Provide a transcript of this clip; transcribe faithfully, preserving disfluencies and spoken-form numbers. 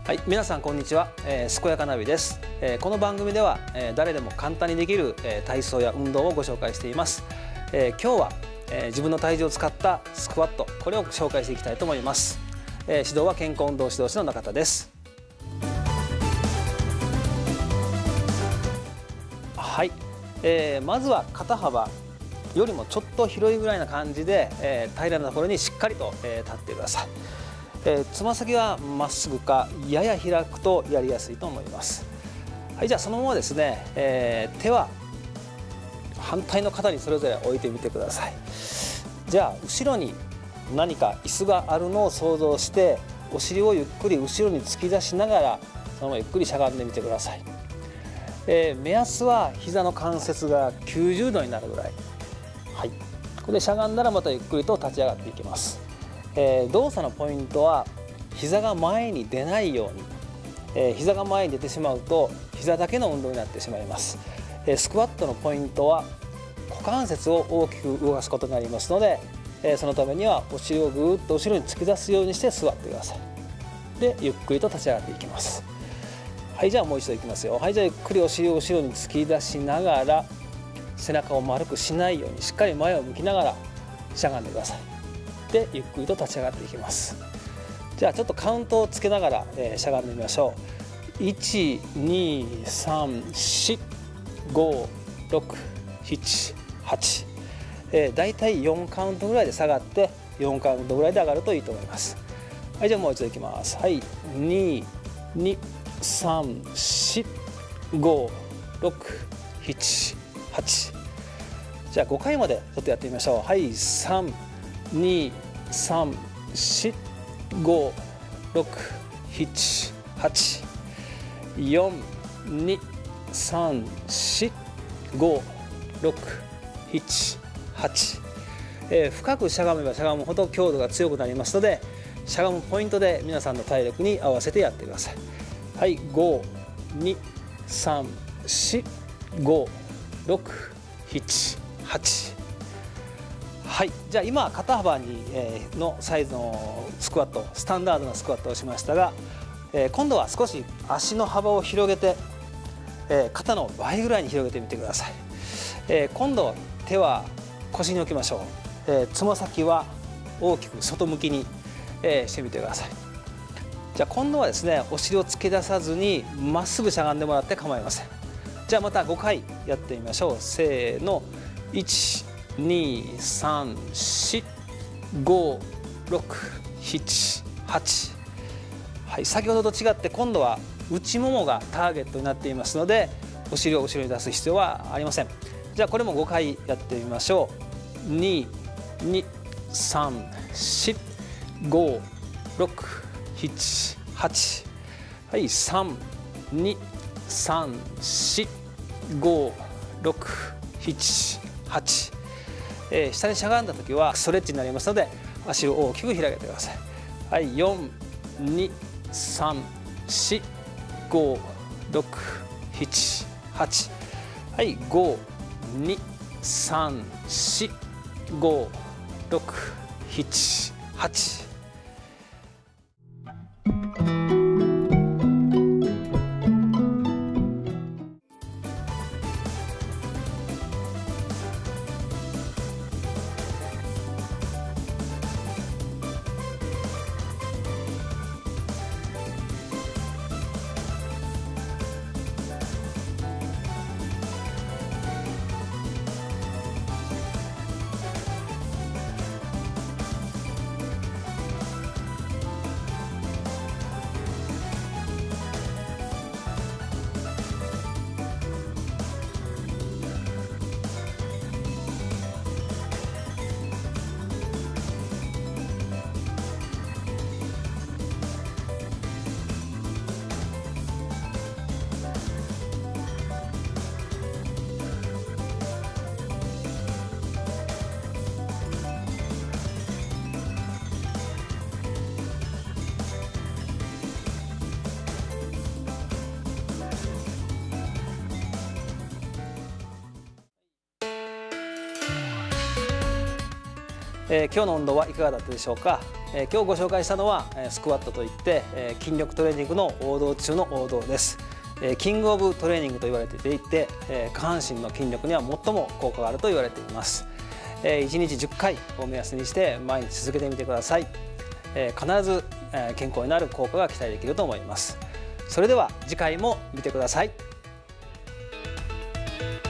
はい、皆さんこんにちは、えー、健やかナビです、えー、この番組では、えー、誰でも簡単にできる、えー、体操や運動をご紹介しています、えー、今日は、えー、自分の体重を使ったスクワット、これを紹介していきたいと思います、えー、指導は健康運動指導士の中田です。はい、えー、まずは肩幅よりもちょっと広いぐらいな感じで、えー、平らなところにしっかりと、えー、立ってください。えー、つま先はまっすぐかやや開くとやりやすいと思います。はい、じゃあそのままですね、えー、手は反対の肩にそれぞれ置いてみてください。じゃあ後ろに何か椅子があるのを想像して、お尻をゆっくり後ろに突き出しながらそのままゆっくりしゃがんでみてください。えー、目安は膝の関節がきゅうじゅうどになるぐらい。はい、これでしゃがんだらまたゆっくりと立ち上がっていきます。えー、動作のポイントは膝が前に出ないように、えー、膝が前に出てしまうと膝だけの運動になってしまいます。えー、スクワットのポイントは股関節を大きく動かすことになりますので、えー、そのためにはお尻をぐーっと後ろに突き出すようにして座ってください。でゆっくりと立ち上がっていきます。はい、じゃあもう一度いきますよ。はい、じゃあゆっくりお尻を後ろに突き出しながら背中を丸くしないようにしっかり前を向きながらしゃがんでください。でゆっくりと立ち上がっていきます。じゃあちょっとカウントをつけながら、えー、しゃがんでみましょう。いち、に、さん、し、ご、ろく、なな、はち、えー、だいたいよんカウントぐらいで下がってよんカウントぐらいで上がるといいと思います。はい、じゃあもう一度いきます。はい、に、に、さん、し、ご、ろく、なな、はち。じゃあごかいまでちょっとやってみましょう。はい、さん、に、さん、し、ご、ろく、なな、はち、よん、に、さん、し、ご、ろく、なな、はち、えー、深くしゃがめばしゃがむほど強度が強くなりますので、しゃがむポイントで皆さんの体力に合わせてやってください。はい、ご、に、さん、し、ご、ろく、なな、はち。はい、じゃあ今肩幅に、えー、のサイズのスクワット、スタンダードなスクワットをしましたが、えー、今度は少し足の幅を広げて、えー、肩の倍ぐらいに広げてみてください。えー、今度手は腰に置きましょう。えー、つま先は大きく外向きに、えー、してみてください。じゃあ今度はですね、お尻を突き出さずにまっすぐしゃがんでもらって構いません。じゃあまたごかいやってみましょう。せーの、いち、に、さん、し、ご、ろく、なな、はち。はい、先ほどと違って今度は内ももがターゲットになっていますので、お尻を後ろに出す必要はありません。じゃあこれもごかいやってみましょう。に、に、さん、し、ご、ろく、なな、はち。はい、さん、に、さん、し、ご、ろく、なな、はち。えー、下にしゃがんだ時はストレッチになりますので、足を大きく広げてください。はい、よん、に、さん、し、ご、ろく、なな、はち。はい、ご、に、さん、し、ご、ろく、なな、はち。えー、今日の運動はいかがだったでしょうか。 え今日ご紹介したのはスクワットといって筋力トレーニングの王道中の王道です。キングオブトレーニングと言われていて、下半身の筋力には最も効果があると言われています。いちにちじゅっかいを目安にして毎日続けてみてください。必ず健康になる効果が期待できると思います。それでは次回も見てください。